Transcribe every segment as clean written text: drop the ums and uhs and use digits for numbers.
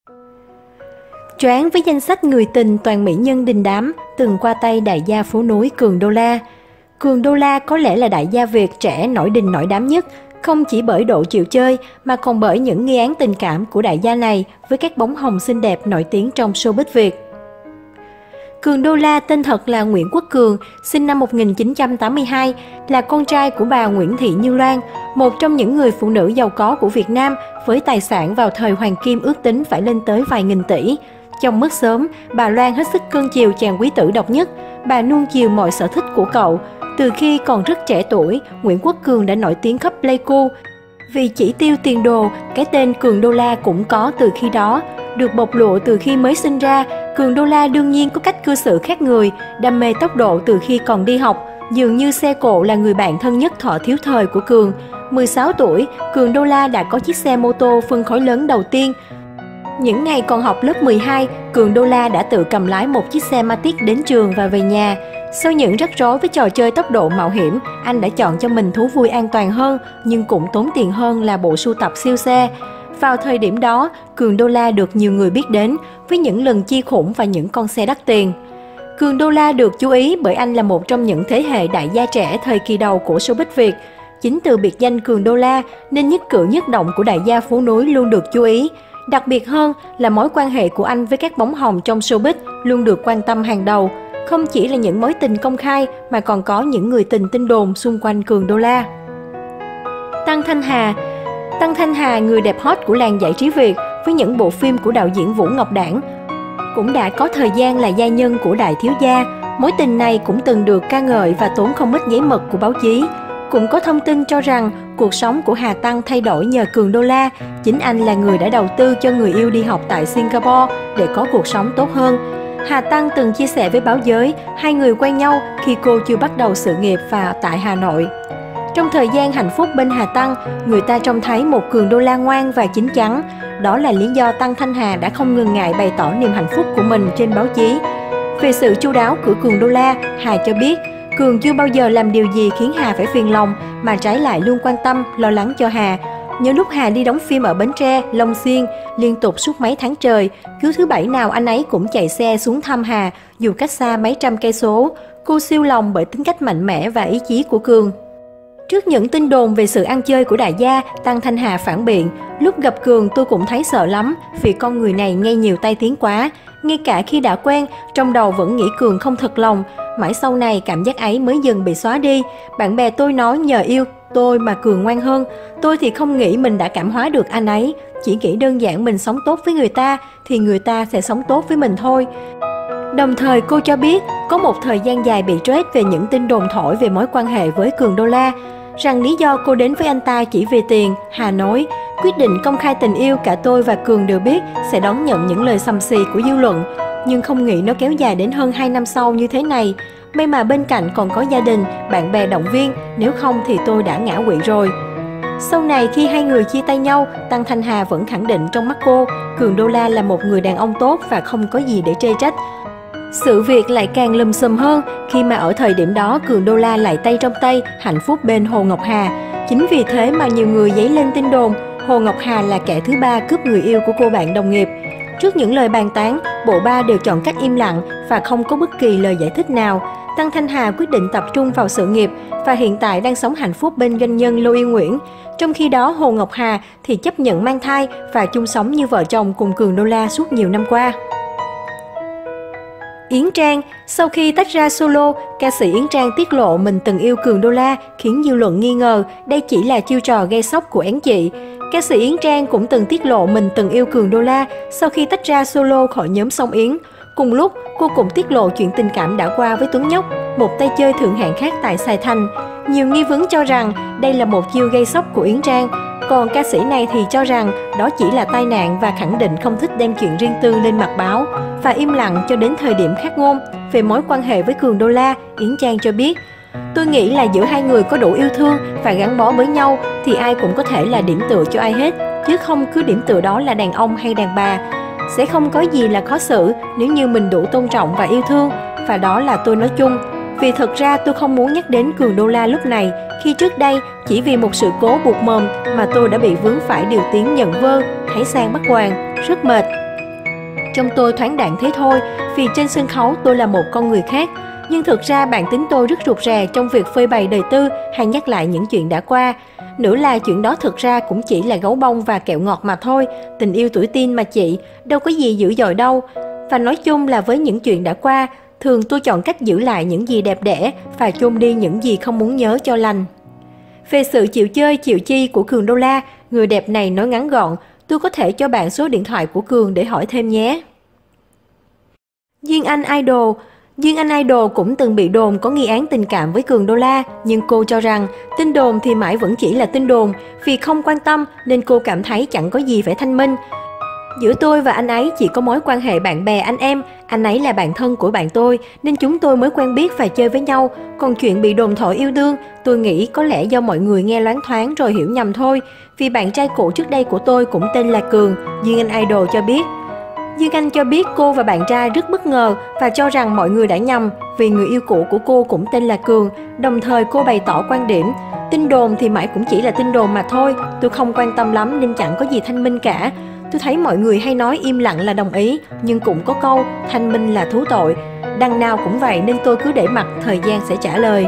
Choáng với danh sách người tình toàn mỹ nhân đình đám từng qua tay đại gia phố núi Cường Đô La. Cường Đô La có lẽ là đại gia Việt trẻ nổi đình nổi đám nhất, không chỉ bởi độ chịu chơi mà còn bởi những nghi án tình cảm của đại gia này với các bóng hồng xinh đẹp nổi tiếng trong showbiz Việt. Cường Đô La tên thật là Nguyễn Quốc Cường, sinh năm 1982, là con trai của bà Nguyễn Thị Như Loan, một trong những người phụ nữ giàu có của Việt Nam với tài sản vào thời Hoàng Kim ước tính phải lên tới vài nghìn tỷ. Chồng mất sớm, bà Loan hết sức cưng chiều chàng quý tử độc nhất, bà nuông chiều mọi sở thích của cậu. Từ khi còn rất trẻ tuổi, Nguyễn Quốc Cường đã nổi tiếng khắp Pleiku. Vì chỉ tiêu tiền đồ, cái tên Cường Đô La cũng có từ khi đó. Được bộc lộ từ khi mới sinh ra, Cường Đô La đương nhiên có cách cư xử khác người, đam mê tốc độ từ khi còn đi học. Dường như xe cộ là người bạn thân nhất thuở thiếu thời của Cường. 16 tuổi, Cường Đô La đã có chiếc xe mô tô phân khối lớn đầu tiên. Những ngày còn học lớp 12, Cường Đô La đã tự cầm lái một chiếc xe Matic đến trường và về nhà. Sau những rắc rối với trò chơi tốc độ mạo hiểm, anh đã chọn cho mình thú vui an toàn hơn, nhưng cũng tốn tiền hơn là bộ sưu tập siêu xe. Vào thời điểm đó, Cường Đô La được nhiều người biết đến với những lần chi khủng và những con xe đắt tiền. Cường Đô La được chú ý bởi anh là một trong những thế hệ đại gia trẻ thời kỳ đầu của showbiz Việt. Chính từ biệt danh Cường Đô La nên nhất cử nhất động của đại gia phố núi luôn được chú ý. Đặc biệt hơn là mối quan hệ của anh với các bóng hồng trong showbiz luôn được quan tâm hàng đầu. Không chỉ là những mối tình công khai mà còn có những người tình tin đồn xung quanh Cường Đô La. Tăng Thanh Hà, người đẹp hot của làng giải trí Việt với những bộ phim của đạo diễn Vũ Ngọc Đảng, cũng đã có thời gian là gia nhân của đại thiếu gia. Mối tình này cũng từng được ca ngợi và tốn không ít giấy mực của báo chí. Cũng có thông tin cho rằng cuộc sống của Hà Tăng thay đổi nhờ Cường Đô La. Chính anh là người đã đầu tư cho người yêu đi học tại Singapore để có cuộc sống tốt hơn. Hà Tăng từng chia sẻ với báo giới, hai người quen nhau khi cô chưa bắt đầu sự nghiệp và tại Hà Nội. Trong thời gian hạnh phúc bên Hà Tăng, người ta trông thấy một Cường Đô La ngoan và chín chắn. Đó là lý do Tăng Thanh Hà đã không ngần ngại bày tỏ niềm hạnh phúc của mình trên báo chí. Về sự chu đáo của Cường Đô La, Hà cho biết, Cường chưa bao giờ làm điều gì khiến Hà phải phiền lòng, mà trái lại luôn quan tâm, lo lắng cho Hà. Nhớ lúc Hà đi đóng phim ở Bến Tre, Long Xuyên, liên tục suốt mấy tháng trời, cứ thứ Bảy nào anh ấy cũng chạy xe xuống thăm Hà, dù cách xa mấy trăm cây số. Cô siêu lòng bởi tính cách mạnh mẽ và ý chí của Cường. Trước những tin đồn về sự ăn chơi của đại gia, Tăng Thanh Hà phản biện, lúc gặp Cường tôi cũng thấy sợ lắm vì con người này nghe nhiều tai tiếng quá. Ngay cả khi đã quen, trong đầu vẫn nghĩ Cường không thật lòng. Mãi sau này cảm giác ấy mới dần bị xóa đi. Bạn bè tôi nói nhờ yêu tôi mà Cường ngoan hơn. Tôi thì không nghĩ mình đã cảm hóa được anh ấy. Chỉ nghĩ đơn giản mình sống tốt với người ta thì người ta sẽ sống tốt với mình thôi. Đồng thời cô cho biết có một thời gian dài bị stress về những tin đồn thổi về mối quan hệ với Cường Đô La. Rằng lý do cô đến với anh ta chỉ vì tiền. Hà nói, quyết định công khai tình yêu cả tôi và Cường đều biết sẽ đón nhận những lời sầm xì của dư luận. Nhưng không nghĩ nó kéo dài đến hơn 2 năm sau như thế này. May mà bên cạnh còn có gia đình, bạn bè động viên, nếu không thì tôi đã ngã quỵ rồi. Sau này khi hai người chia tay nhau, Tăng Thanh Hà vẫn khẳng định trong mắt cô, Cường Đô La là một người đàn ông tốt và không có gì để chê trách. Sự việc lại càng lùm xùm hơn khi mà ở thời điểm đó Cường Đô La lại tay trong tay hạnh phúc bên Hồ Ngọc Hà. Chính vì thế mà nhiều người dấy lên tin đồn Hồ Ngọc Hà là kẻ thứ ba cướp người yêu của cô bạn đồng nghiệp. Trước những lời bàn tán, bộ ba đều chọn cách im lặng và không có bất kỳ lời giải thích nào. Tăng Thanh Hà quyết định tập trung vào sự nghiệp và hiện tại đang sống hạnh phúc bên doanh nhân Lô Yên Nguyễn. Trong khi đó Hồ Ngọc Hà thì chấp nhận mang thai và chung sống như vợ chồng cùng Cường Đô La suốt nhiều năm qua. Yến Trang, sau khi tách ra solo, ca sĩ Yến Trang tiết lộ mình từng yêu Cường Đô La, khiến dư luận nghi ngờ đây chỉ là chiêu trò gây sốc của én chị. Ca sĩ Yến Trang cũng từng tiết lộ mình từng yêu Cường Đô La sau khi tách ra solo khỏi nhóm Song Yến. Cùng lúc, cô cũng tiết lộ chuyện tình cảm đã qua với Tuấn Nhóc, một tay chơi thượng hạng khác tại Sài Thành. Nhiều nghi vấn cho rằng đây là một chiêu gây sốc của Yến Trang. Còn ca sĩ này thì cho rằng đó chỉ là tai nạn và khẳng định không thích đem chuyện riêng tư lên mặt báo và im lặng cho đến thời điểm khác ngôn. Về mối quan hệ với Cường Đô La, Yến Trang cho biết, tôi nghĩ là giữa hai người có đủ yêu thương và gắn bó với nhau thì ai cũng có thể là điểm tựa cho ai hết, chứ không cứ điểm tựa đó là đàn ông hay đàn bà. Sẽ không có gì là khó xử nếu như mình đủ tôn trọng và yêu thương, và đó là tôi nói chung. Vì thật ra tôi không muốn nhắc đến Cường Đô La lúc này, khi trước đây chỉ vì một sự cố buộc mồm mà tôi đã bị vướng phải điều tiếng nhận vơ, thấy sang bắt hoàng, rất mệt. trong tôi thoáng đãng thế thôi, vì trên sân khấu tôi là một con người khác. Nhưng thực ra bản tính tôi rất rụt rè trong việc phơi bày đời tư hay nhắc lại những chuyện đã qua. Nữa là chuyện đó thực ra cũng chỉ là gấu bông và kẹo ngọt mà thôi, tình yêu tuổi teen mà chị, đâu có gì dữ dội đâu. Và nói chung là với những chuyện đã qua, thường tôi chọn cách giữ lại những gì đẹp đẽ và chôn đi những gì không muốn nhớ cho lành. Về sự chịu chơi, chịu chi của Cường Đô La, người đẹp này nói ngắn gọn, tôi có thể cho bạn số điện thoại của Cường để hỏi thêm nhé. Duyên Anh Idol cũng từng bị đồn có nghi án tình cảm với Cường Đô La, nhưng cô cho rằng tin đồn thì mãi vẫn chỉ là tin đồn, vì không quan tâm nên cô cảm thấy chẳng có gì phải thanh minh. Giữa tôi và anh ấy chỉ có mối quan hệ bạn bè anh em, anh ấy là bạn thân của bạn tôi nên chúng tôi mới quen biết và chơi với nhau. Còn chuyện bị đồn thổi yêu đương, tôi nghĩ có lẽ do mọi người nghe loáng thoáng rồi hiểu nhầm thôi. Vì bạn trai cũ trước đây của tôi cũng tên là Cường, Duyên Anh Idol cho biết. Duyên Anh cho biết cô và bạn trai rất bất ngờ và cho rằng mọi người đã nhầm vì người yêu cũ của cô cũng tên là Cường. Đồng thời cô bày tỏ quan điểm, tin đồn thì mãi cũng chỉ là tin đồn mà thôi, tôi không quan tâm lắm nên chẳng có gì thanh minh cả. Tôi thấy mọi người hay nói im lặng là đồng ý, nhưng cũng có câu thanh minh là thú tội. Đằng nào cũng vậy nên tôi cứ để mặc, thời gian sẽ trả lời.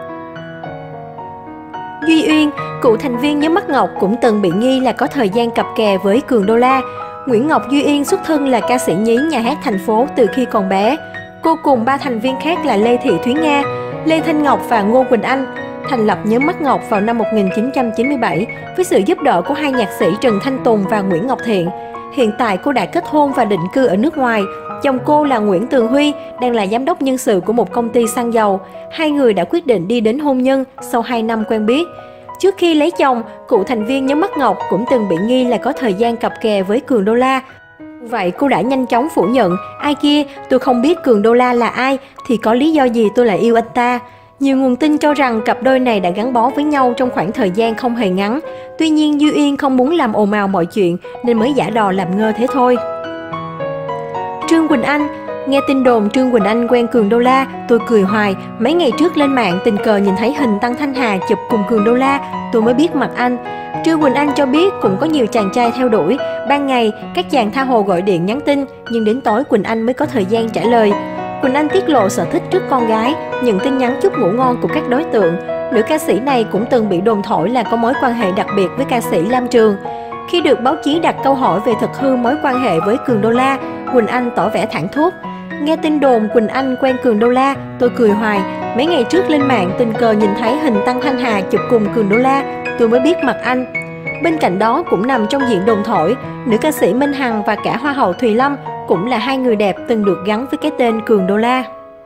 Duy Uyên, cựu thành viên nhóm Mắt Ngọc cũng từng bị nghi là có thời gian cặp kè với Cường Đô La. Nguyễn Ngọc Duy Uyên xuất thân là ca sĩ nhí nhà hát thành phố từ khi còn bé. Cô cùng 3 thành viên khác là Lê Thị Thúy Nga, Lê Thanh Ngọc và Ngô Quỳnh Anh thành lập nhóm Mắt Ngọc vào năm 1997 với sự giúp đỡ của hai nhạc sĩ Trần Thanh Tùng và Nguyễn Ngọc Thiện. Hiện tại cô đã kết hôn và định cư ở nước ngoài. Chồng cô là Nguyễn Tường Huy, đang là giám đốc nhân sự của một công ty xăng dầu. Hai người đã quyết định đi đến hôn nhân sau 2 năm quen biết. Trước khi lấy chồng, cựu thành viên nhóm Mắt Ngọc cũng từng bị nghi là có thời gian cặp kè với Cường Đô La. Vậy cô đã nhanh chóng phủ nhận, ai kia, tôi không biết Cường Đô La là ai, thì có lý do gì tôi lại yêu anh ta. Nhiều nguồn tin cho rằng cặp đôi này đã gắn bó với nhau trong khoảng thời gian không hề ngắn. Tuy nhiên Duy Uyên không muốn làm ồn ào mọi chuyện nên mới giả đò làm ngơ thế thôi. Trương Quỳnh Anh, nghe tin đồn Trương Quỳnh Anh quen Cường Đô La, tôi cười hoài. Mấy ngày trước lên mạng tình cờ nhìn thấy hình Tăng Thanh Hà chụp cùng Cường Đô La, tôi mới biết mặt anh. Trương Quỳnh Anh cho biết cũng có nhiều chàng trai theo đuổi. Ban ngày, các chàng tha hồ gọi điện nhắn tin, nhưng đến tối Quỳnh Anh mới có thời gian trả lời. Quỳnh Anh tiết lộ sở thích trước con gái, nhận tin nhắn chúc ngủ ngon của các đối tượng. Nữ ca sĩ này cũng từng bị đồn thổi là có mối quan hệ đặc biệt với ca sĩ Lam Trường. Khi được báo chí đặt câu hỏi về thực hư mối quan hệ với Cường Đô La, Quỳnh Anh tỏ vẻ thảng thốt. Nghe tin đồn Quỳnh Anh quen Cường Đô La, tôi cười hoài. Mấy ngày trước lên mạng tình cờ nhìn thấy hình Tăng Thanh Hà chụp cùng Cường Đô La, tôi mới biết mặt anh. Bên cạnh đó cũng nằm trong diện đồn thổi, nữ ca sĩ Minh Hằng và cả Hoa hậu Thùy Lâm cũng là hai người đẹp từng được gắn với cái tên Cường Đô La.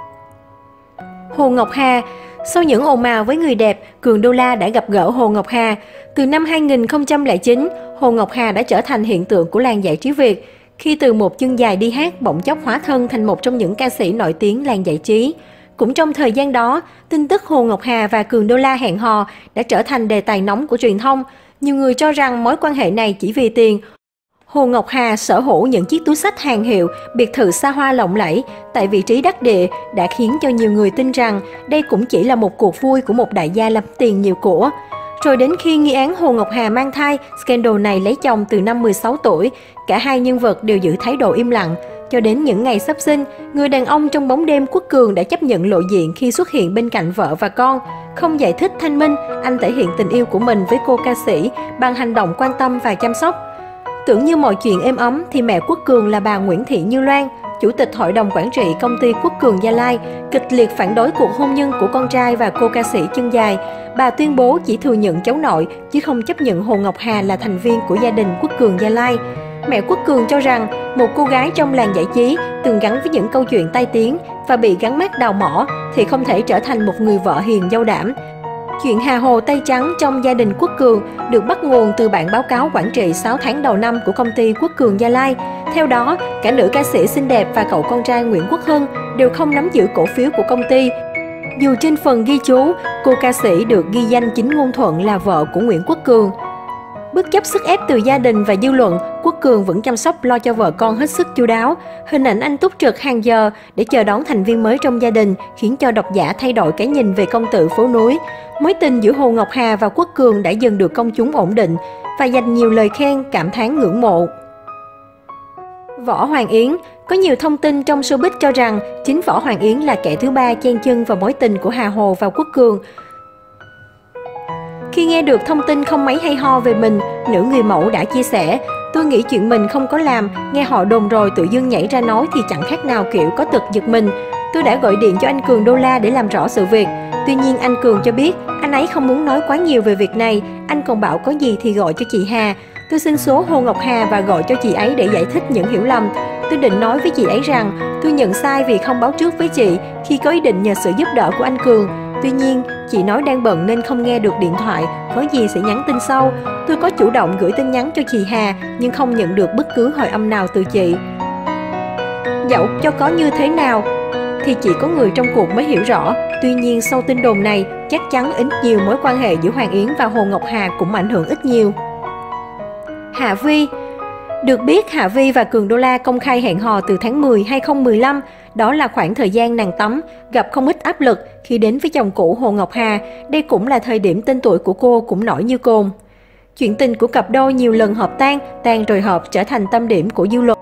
Hồ Ngọc Hà. Sau những ồn ào với người đẹp, Cường Đô La đã gặp gỡ Hồ Ngọc Hà. Từ năm 2009, Hồ Ngọc Hà đã trở thành hiện tượng của làng giải trí Việt, khi từ một chân dài đi hát bỗng chốc hóa thân thành một trong những ca sĩ nổi tiếng làng giải trí. Cũng trong thời gian đó, tin tức Hồ Ngọc Hà và Cường Đô La hẹn hò đã trở thành đề tài nóng của truyền thông. Nhiều người cho rằng mối quan hệ này chỉ vì tiền. Hồ Ngọc Hà sở hữu những chiếc túi xách hàng hiệu, biệt thự xa hoa lộng lẫy tại vị trí đắc địa đã khiến cho nhiều người tin rằng đây cũng chỉ là một cuộc vui của một đại gia lắm tiền nhiều của. Rồi đến khi nghi án Hồ Ngọc Hà mang thai, scandal này lấy chồng từ năm 16 tuổi, cả hai nhân vật đều giữ thái độ im lặng. Cho đến những ngày sắp sinh, người đàn ông trong bóng đêm Quốc Cường đã chấp nhận lộ diện khi xuất hiện bên cạnh vợ và con. Không giải thích thanh minh, anh thể hiện tình yêu của mình với cô ca sĩ bằng hành động quan tâm và chăm sóc. Tưởng như mọi chuyện êm ấm thì mẹ Quốc Cường là bà Nguyễn Thị Như Loan, Chủ tịch Hội đồng Quản trị công ty Quốc Cường Gia Lai, kịch liệt phản đối cuộc hôn nhân của con trai và cô ca sĩ chân dài. Bà tuyên bố chỉ thừa nhận cháu nội, chứ không chấp nhận Hồ Ngọc Hà là thành viên của gia đình Quốc Cường Gia Lai. Mẹ Quốc Cường cho rằng, một cô gái trong làng giải trí từng gắn với những câu chuyện tai tiếng và bị gắn mác đào mỏ thì không thể trở thành một người vợ hiền dâu đảm. Chuyện hà hồ tay trắng trong gia đình Quốc Cường được bắt nguồn từ bản báo cáo quản trị 6 tháng đầu năm của công ty Quốc Cường Gia Lai. Theo đó, cả nữ ca sĩ xinh đẹp và cậu con trai Nguyễn Quốc Hưng đều không nắm giữ cổ phiếu của công ty. Dù trên phần ghi chú, cô ca sĩ được ghi danh chính ngôn thuận là vợ của Nguyễn Quốc Cường. Bất chấp sức ép từ gia đình và dư luận, Quốc Cường vẫn chăm sóc lo cho vợ con hết sức chu đáo. Hình ảnh anh túc trực hàng giờ để chờ đón thành viên mới trong gia đình khiến cho độc giả thay đổi cái nhìn về công tử phố núi. Mối tình giữa Hồ Ngọc Hà và Quốc Cường đã dần được công chúng ổn định và dành nhiều lời khen, cảm thán ngưỡng mộ. Võ Hoàng Yến. Có nhiều thông tin trong showbiz cho rằng chính Võ Hoàng Yến là kẻ thứ ba chen chân vào mối tình của Hà Hồ và Quốc Cường. Khi nghe được thông tin không mấy hay ho về mình, nữ người mẫu đã chia sẻ: "Tôi nghĩ chuyện mình không có làm, nghe họ đồn rồi tự dưng nhảy ra nói thì chẳng khác nào kiểu có tật giật mình. Tôi đã gọi điện cho anh Cường Đô La để làm rõ sự việc. Tuy nhiên anh Cường cho biết anh ấy không muốn nói quá nhiều về việc này, anh còn bảo có gì thì gọi cho chị Hà. Tôi xin số Hồ Ngọc Hà và gọi cho chị ấy để giải thích những hiểu lầm. Tôi định nói với chị ấy rằng tôi nhận sai vì không báo trước với chị khi có ý định nhờ sự giúp đỡ của anh Cường. Tuy nhiên, chị nói đang bận nên không nghe được điện thoại, có gì sẽ nhắn tin sau. Tôi có chủ động gửi tin nhắn cho chị Hà nhưng không nhận được bất cứ hồi âm nào từ chị. Dẫu cho có như thế nào thì chỉ có người trong cuộc mới hiểu rõ. Tuy nhiên sau tin đồn này, chắc chắn ít nhiều mối quan hệ giữa Hoàng Yến và Hồ Ngọc Hà cũng ảnh hưởng ít nhiều." Hạ Vi. Được biết, Hạ Vi và Cường Đô La công khai hẹn hò từ tháng 10 2015. Đó là khoảng thời gian nàng Tấm gặp không ít áp lực khi đến với chồng cũ Hồ Ngọc Hà. Đây cũng là thời điểm tên tuổi của cô cũng nổi như cồn. Chuyện tình của cặp đôi nhiều lần hợp tan rồi hợp trở thành tâm điểm của dư luận.